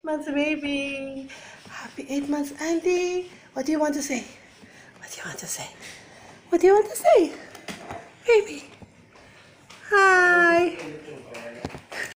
months baby. Happy 8 months, Andi. What do you want to say? What do you want to say? What do you want to say? Baby.